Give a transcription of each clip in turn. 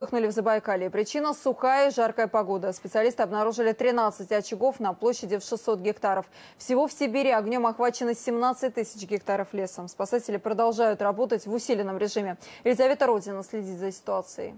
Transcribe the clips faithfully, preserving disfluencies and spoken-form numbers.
Вспыхнули в Забайкалье. Причина – сухая и жаркая погода. Специалисты обнаружили тринадцать очагов на площади в шестьсот гектаров. Всего в Сибири огнем охвачено семнадцать тысяч гектаров леса. Спасатели продолжают работать в усиленном режиме. Елизавета Родина следит за ситуацией.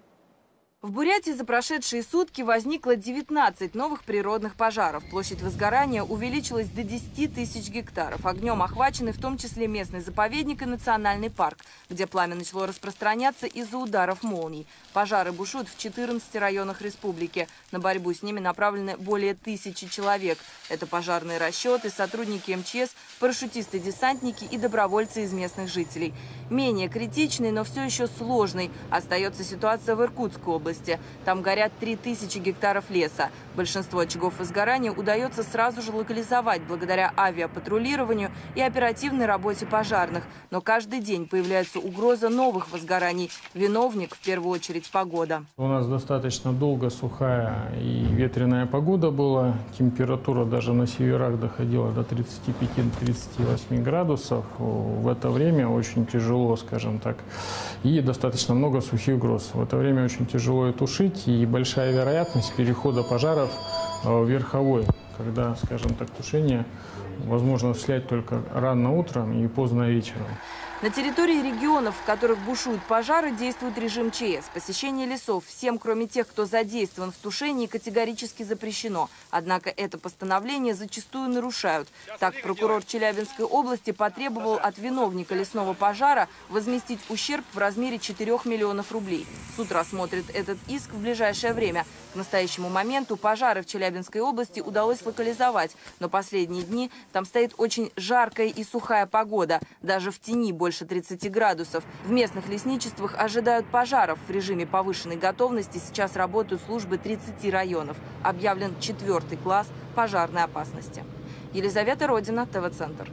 В Бурятии за прошедшие сутки возникло девятнадцать новых природных пожаров. Площадь возгорания увеличилась до десяти тысяч гектаров. Огнем охвачены в том числе местный заповедник и национальный парк, где пламя начало распространяться из-за ударов молний. Пожары бушуют в четырнадцати районах республики. На борьбу с ними направлены более тысячи человек. Это пожарные расчеты, сотрудники эм че эс, парашютисты-десантники и добровольцы из местных жителей. Менее критичной, но все еще сложной остается ситуация в Иркутской области. Там горят три тысячи гектаров леса. Большинство очагов возгорания удается сразу же локализовать благодаря авиапатрулированию и оперативной работе пожарных. Но каждый день появляется угроза новых возгораний. Виновник в первую очередь погода. У нас достаточно долго сухая и ветреная погода была. Температура даже на северах доходила до тридцати пяти — тридцати восьми градусов. В это время очень тяжело, скажем так, и достаточно много сухих гроз. В это время очень тяжело тушить, и большая вероятность перехода пожаров в верховой, когда, скажем так, тушение возможно осуществлять только рано утром и поздно вечером. На территории регионов, в которых бушуют пожары, действует режим че эс. Посещение лесов всем, кроме тех, кто задействован в тушении, категорически запрещено. Однако это постановление зачастую нарушают. Так, прокурор Челябинской области потребовал от виновника лесного пожара возместить ущерб в размере четырёх миллионов рублей. Суд рассмотрит этот иск в ближайшее время. К настоящему моменту пожары в Челябинской области удалось локализовать. Но последние дни там стоит очень жаркая и сухая погода. Даже в тени больше тридцати градусов. В местных лесничествах ожидают пожаров. В режиме повышенной готовности сейчас работают службы тридцати районов. Объявлен четвертый класс пожарной опасности. Елизавета Родина, тэ вэ Центр.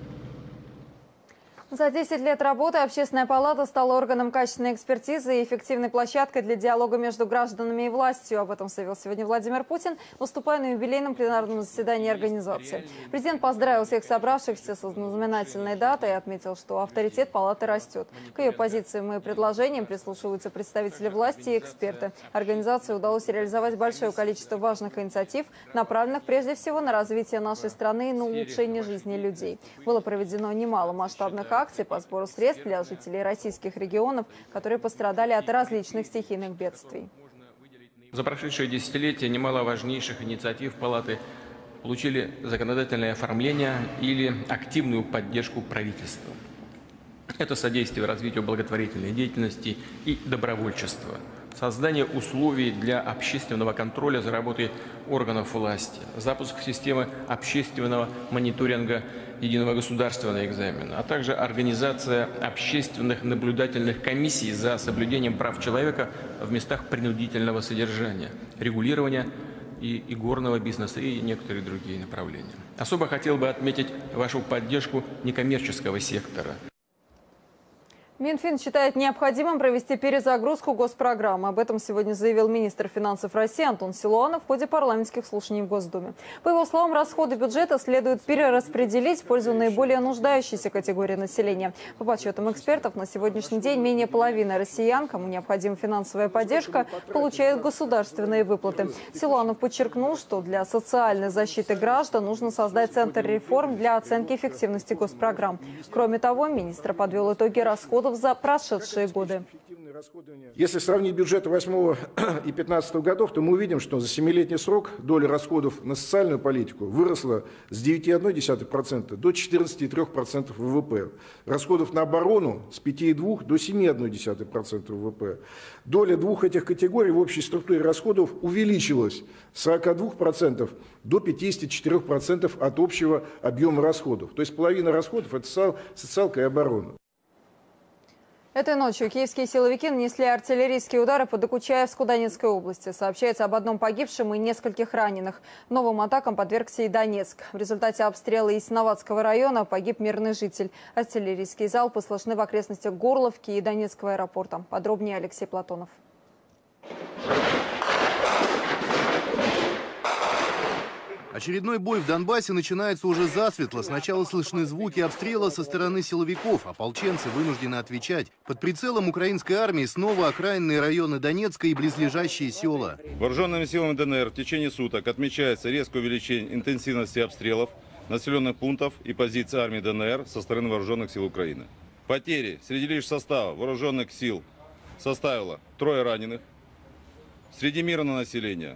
За десять лет работы Общественная палата стала органом качественной экспертизы и эффективной площадкой для диалога между гражданами и властью. Об этом заявил сегодня Владимир Путин, выступая на юбилейном пленарном заседании организации. Президент поздравил всех собравшихся со знаменательной датой и отметил, что авторитет палаты растет. К ее позициям и предложениям прислушиваются представители власти и эксперты. Организации удалось реализовать большое количество важных инициатив, направленных прежде всего на развитие нашей страны и на улучшение жизни людей. Было проведено немало масштабных акций акции по сбору средств для жителей российских регионов, которые пострадали от различных стихийных бедствий. За прошедшее десятилетие немало важнейших инициатив Палаты получили законодательное оформление или активную поддержку правительства. Это содействие развитию благотворительной деятельности и добровольчества, создание условий для общественного контроля за работой органов власти, запуск системы общественного мониторинга единого государственного экзамена, а также организация общественных наблюдательных комиссий за соблюдением прав человека в местах принудительного содержания, регулирования и игорного бизнеса и некоторые другие направления. Особо хотел бы отметить вашу поддержку некоммерческого сектора. Минфин считает необходимым провести перезагрузку госпрограммы. Об этом сегодня заявил министр финансов России Антон Силуанов в ходе парламентских слушаний в Госдуме. По его словам, расходы бюджета следует перераспределить в пользу наиболее нуждающейся категории населения. По подсчетам экспертов, на сегодняшний день менее половины россиян, кому необходима финансовая поддержка, получают государственные выплаты. Силуанов подчеркнул, что для социальной защиты граждан нужно создать центр реформ для оценки эффективности госпрограмм. Кроме того, министр подвел итоги расходов за прошедшие годы. Если сравнить бюджеты восьмого и пятнадцатого годов, то мы увидим, что за семилетний срок доля расходов на социальную политику выросла с девяти целых одной десятой процента до четырнадцати целых трёх десятых процента вэ вэ пэ. Расходов на оборону с пяти целых двух десятых до семи целых одной десятой процента вэ вэ пэ. Доля двух этих категорий в общей структуре расходов увеличилась с сорока двух процентов до пятидесяти четырёх процентов от общего объема расходов. То есть половина расходов – это социалка и оборона. Этой ночью киевские силовики нанесли артиллерийские удары по Докучаевску Донецкой области. Сообщается об одном погибшем и нескольких раненых. Новым атакам подвергся и Донецк. В результате обстрела Ясиноватского района погиб мирный житель. Артиллерийские залпы слышны в окрестностях Горловки и Донецкого аэропорта. Подробнее Алексей Платонов. Очередной бой в Донбассе начинается уже засветло. Сначала слышны звуки обстрела со стороны силовиков. Ополченцы вынуждены отвечать. Под прицелом украинской армии снова окраинные районы Донецка и близлежащие села. Вооруженными силами ДНР в течение суток отмечается резкое увеличение интенсивности обстрелов населенных пунктов и позиций армии ДНР со стороны вооруженных сил Украины. Потери среди лишь состава вооруженных сил составило трое раненых. Среди мирного населения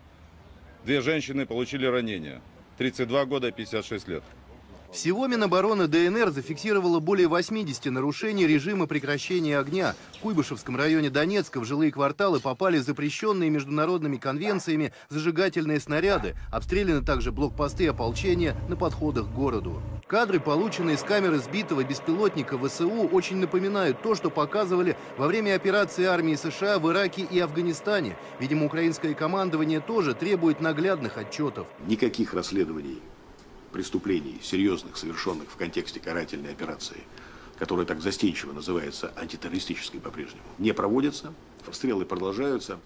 две женщины получили ранения. тридцать два года и пятьдесят шесть лет. Всего Минобороны ДНР зафиксировало более восьмидесяти нарушений режима прекращения огня. В Куйбышевском районе Донецка в жилые кварталы попали запрещенные международными конвенциями зажигательные снаряды. Обстреляны также блокпосты ополчения на подходах к городу. Кадры, полученные с камеры сбитого беспилотника ВСУ, очень напоминают то, что показывали во время операции армии США в Ираке и Афганистане. Видимо, украинское командование тоже требует наглядных отчетов. Никаких расследований преступлений, серьезных, совершенных в контексте карательной операции, которая так застенчиво называется антитеррористической по-прежнему, не проводятся. Обстрелы продолжаются.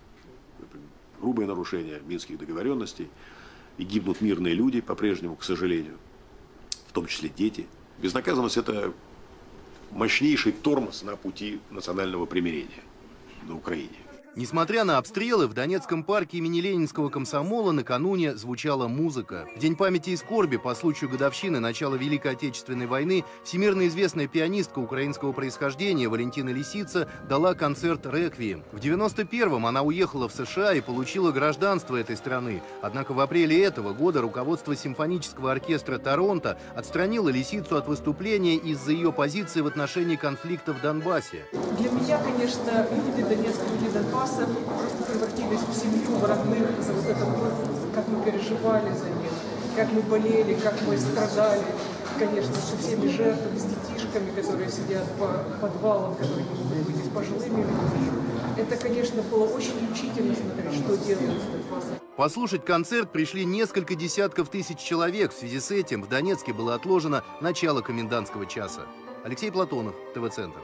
Грубые нарушения минских договоренностей. И гибнут мирные люди по-прежнему, к сожалению. В том числе дети. Безнаказанность – это мощнейший тормоз на пути национального примирения на Украине. Несмотря на обстрелы, в Донецком парке имени Ленинского комсомола накануне звучала музыка. В День памяти и скорби по случаю годовщины начала Великой Отечественной войны всемирно известная пианистка украинского происхождения Валентина Лисица дала концерт «Реквием». В девяносто первом она уехала в США и получила гражданство этой страны. Однако в апреле этого года руководство симфонического оркестра Торонто отстранило Лисицу от выступления из-за ее позиции в отношении конфликта в Донбассе. Для меня, конечно, люди Донецка, люди Донбасса просто превратились в семью, в родных, за вот это, как мы переживали за них, как мы болели, как мы страдали, конечно, со всеми жертвами, с детишками, которые сидят по подвалам, которые не могут выйти, с пожилыми людьми. Это, конечно, было очень мучительно смотреть, что делают с Донбассом. Послушать концерт пришли несколько десятков тысяч человек. В связи с этим в Донецке было отложено начало комендантского часа. Алексей Платонов, ТВ-центр.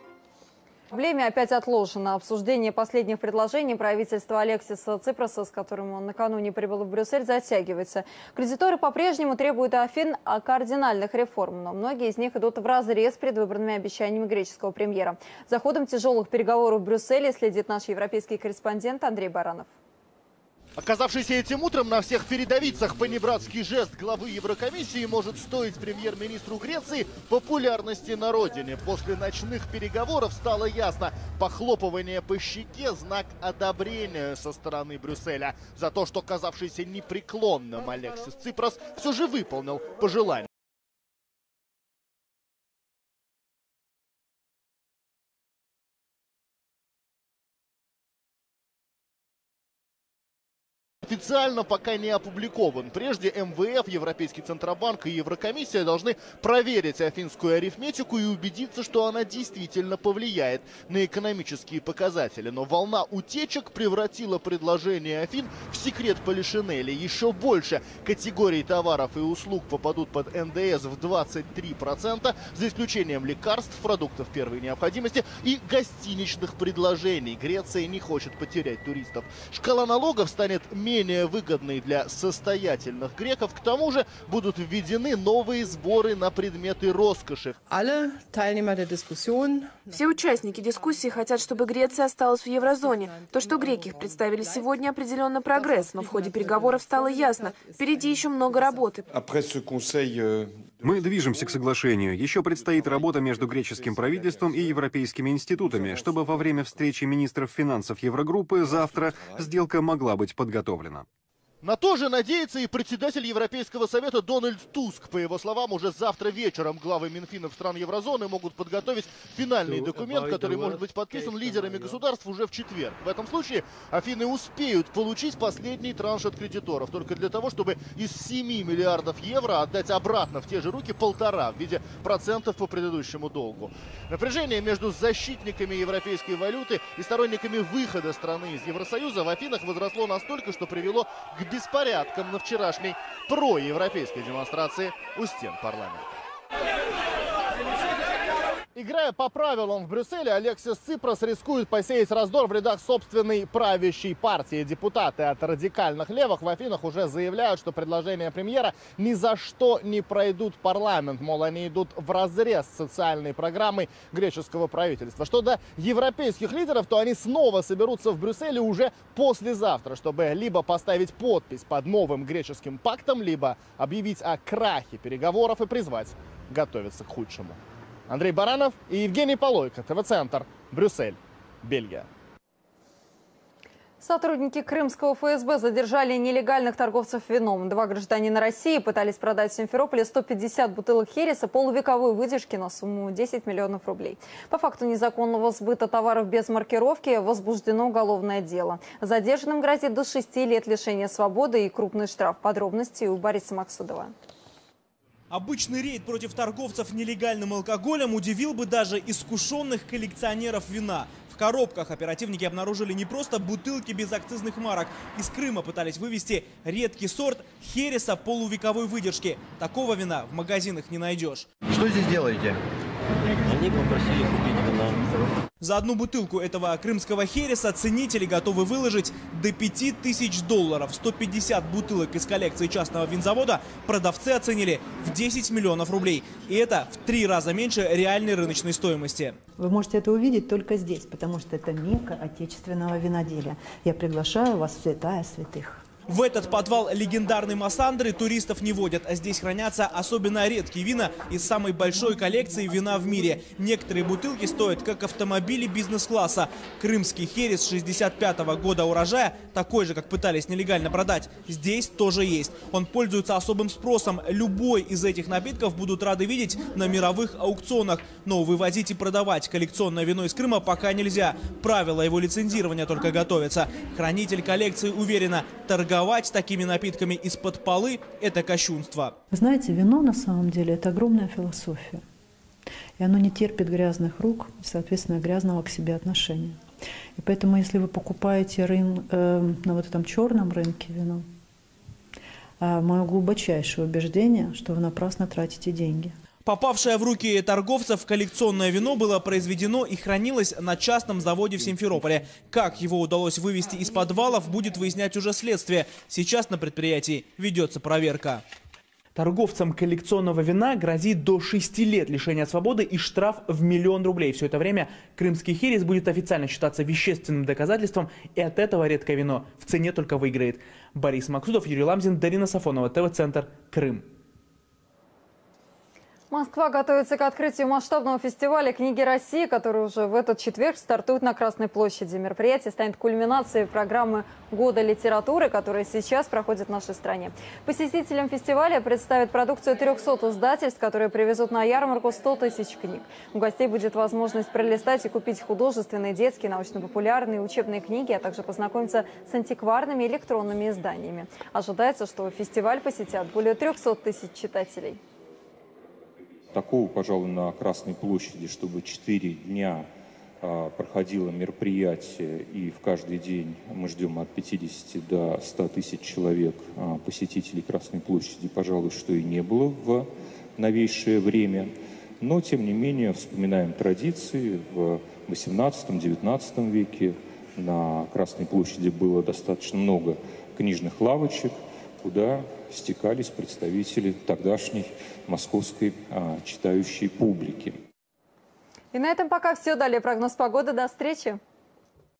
Проблеме опять отложено. Обсуждение последних предложений правительства Алексиса Ципроса, с которым он накануне прибыл в Брюссель, затягивается. Кредиторы по-прежнему требуют от Афин кардинальных реформ, но многие из них идут вразрез с предвыборными обещаниями греческого премьера. За ходом тяжелых переговоров в Брюсселе следит наш европейский корреспондент Андрей Баранов. Оказавшийся этим утром на всех передовицах понебратский жест главы Еврокомиссии может стоить премьер-министру Греции популярности на родине. После ночных переговоров стало ясно: похлопывание по щеке – знак одобрения со стороны Брюсселя за то, что казавшийся непреклонным Алексис Ципрос все же выполнил пожелание. Официально пока не опубликован. Прежде эм вэ эф, Европейский Центробанк и Еврокомиссия должны проверить афинскую арифметику и убедиться, что она действительно повлияет на экономические показатели. Но волна утечек превратила предложение Афин в секрет полишинеля. Еще больше категорий товаров и услуг попадут под эн дэ эс в двадцать три процента, за исключением лекарств, продуктов первой необходимости и гостиничных предложений. Греция не хочет потерять туристов. Шкала налогов станет менее менее выгодный для состоятельных греков. К тому же будут введены новые сборы на предметы роскоши. Все участники дискуссии хотят, чтобы Греция осталась в еврозоне. То, что греки представили сегодня, определенно прогресс, но в ходе переговоров стало ясно: впереди еще много работы. Мы движемся к соглашению. Еще предстоит работа между греческим правительством и европейскими институтами, чтобы во время встречи министров финансов Еврогруппы завтра сделка могла быть подготовлена. На то же надеется и председатель Европейского совета Дональд Туск. По его словам, уже завтра вечером главы Минфинов стран еврозоны могут подготовить финальный документ, который может быть подписан лидерами государств уже в четверг. В этом случае Афины успеют получить последний транш от кредиторов, только для того, чтобы из семи миллиардов евро отдать обратно в те же руки полтора в виде процентов по предыдущему долгу. Напряжение между защитниками европейской валюты и сторонниками выхода страны из Евросоюза в Афинах возросло настолько, что привело к беспорядкам на вчерашней проевропейской демонстрации у стен парламента. Играя по правилам в Брюсселе, Алексис Ципрос рискует посеять раздор в рядах собственной правящей партии. Депутаты от радикальных левых в Афинах уже заявляют, что предложения премьера ни за что не пройдут парламент. Мол, они идут вразрез с социальной программой греческого правительства. Что до европейских лидеров, то они снова соберутся в Брюсселе уже послезавтра, чтобы либо поставить подпись под новым греческим пактом, либо объявить о крахе переговоров и призвать готовиться к худшему. Андрей Баранов и Евгений Полойко, ТВ-центр, Брюссель, Бельгия. Сотрудники крымского эф эс бэ задержали нелегальных торговцев вином. Два гражданина России пытались продать в Симферополе сто пятьдесят бутылок хереса полувековой выдержки на сумму десять миллионов рублей. По факту незаконного сбыта товаров без маркировки возбуждено уголовное дело. Задержанным грозит до шести лет лишения свободы и крупный штраф. Подробности у Бориса Максудова. Обычный рейд против торговцев нелегальным алкоголем удивил бы даже искушенных коллекционеров вина. В коробках оперативники обнаружили не просто бутылки без акцизных марок. Из Крыма пытались вывести редкий сорт хереса полувековой выдержки. Такого вина в магазинах не найдешь. Что здесь делаете? Они попросили купить вина. За одну бутылку этого крымского хереса ценители готовы выложить до пяти тысяч долларов. сто пятьдесят бутылок из коллекции частного винзавода продавцы оценили в десять миллионов рублей. И это в три раза меньше реальной рыночной стоимости. Вы можете это увидеть только здесь, потому что это мекка отечественного виноделия. Я приглашаю вас в святая святых. В этот подвал легендарной Массандры туристов не водят, а здесь хранятся особенно редкие вина из самой большой коллекции вина в мире. Некоторые бутылки стоят как автомобили бизнес-класса. Крымский херес шестьдесят пятого года урожая, такой же, как пытались нелегально продать, здесь тоже есть. Он пользуется особым спросом. Любой из этих напитков будут рады видеть на мировых аукционах. Но вывозить и продавать коллекционное вино из Крыма пока нельзя. Правила его лицензирования только готовятся. Хранитель коллекции уверена, торговать такими напитками из-под полы – это кощунство. Вы знаете, вино на самом деле – это огромная философия. И оно не терпит грязных рук, соответственно, грязного к себе отношения. И поэтому, если вы покупаете рын, э, на вот этом черном рынке вино, э, мое глубочайшее убеждение, что вы напрасно тратите деньги. Попавшее в руки торговцев коллекционное вино было произведено и хранилось на частном заводе в Симферополе. Как его удалось вывести из подвалов, будет выяснять уже следствие. Сейчас на предприятии ведется проверка. Торговцам коллекционного вина грозит до шести лет лишения свободы и штраф в миллион рублей. Все это время крымский херес будет официально считаться вещественным доказательством, и от этого редкое вино в цене только выиграет. Борис Максудов, Юрий Ламзин, Дарина Сафонова, ТВ-центр, Крым. Москва готовится к открытию масштабного фестиваля книги России, который уже в этот четверг стартует на Красной площади. Мероприятие станет кульминацией программы «Года литературы», которая сейчас проходит в нашей стране. Посетителям фестиваля представят продукцию трехсот издательств, которые привезут на ярмарку сто тысяч книг. У гостей будет возможность пролистать и купить художественные, детские, научно-популярные, учебные книги, а также познакомиться с антикварными электронными изданиями. Ожидается, что фестиваль посетят более трехсот тысяч читателей. Такого, пожалуй, на Красной площади, чтобы четыре дня а, проходило мероприятие, и в каждый день мы ждем от пятидесяти до ста тысяч человек а, посетителей Красной площади, пожалуй, что и не было в новейшее время. Но, тем не менее, вспоминаем традиции. В восемнадцатом-девятнадцатом веке на Красной площади было достаточно много книжных лавочек, куда стекались представители тогдашней московской а, читающей публики. И на этом пока все. Далее прогноз погоды. До встречи.